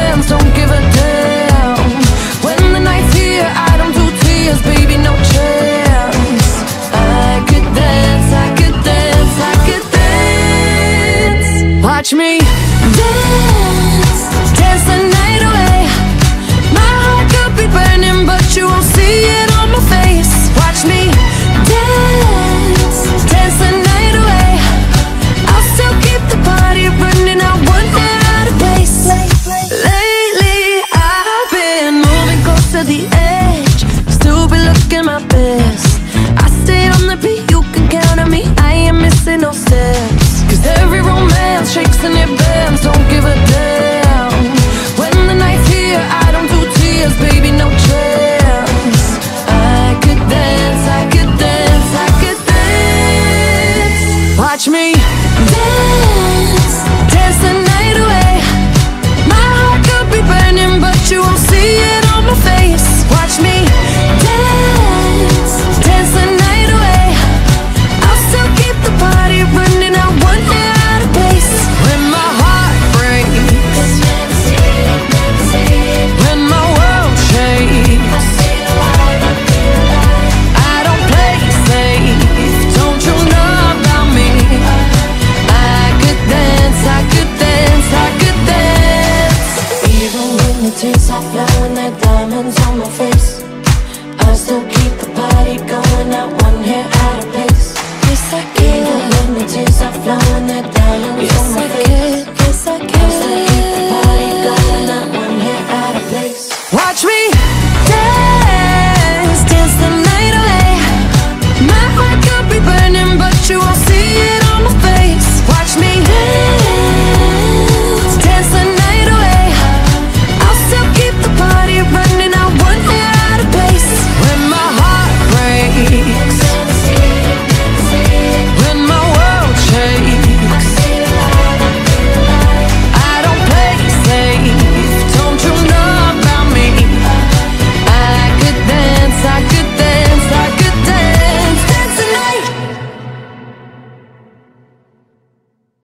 bands, don't give a damn. When the night's here, I don't do tears, baby, no chance. I could dance, I could dance, I could dance. Watch me dance, dance the night away. My heart could be burning, but you won't see it on my face. Watch me dance, dance the night away. I'll still keep the party running, I want it out of place. Lately I've been moving close to the edge, still be looking my best. I stay on the beat, you can count on me, I ain't missing no steps. Cause every romance shakes and it bends, don't give a damn. When the night's here, I don't do tears, baby, no chance. I could dance, I could dance, I could dance. Watch me dance, dance the night away. My heart could be burning, but you won't see it on my face. Watch me dance, dance the night away. I'll still keep the party running, I want it out of place. When my heart breaks, when my world shakes, I don't play safe, don't you know about me? I could dance, I could dance, I could dance. Even when the tears are flowing, they're diamonds on my face, I still keep the party going, not one hair out of place. Yes, I can. Even when the tears are flowing, they're diamonds on my face, I still keep the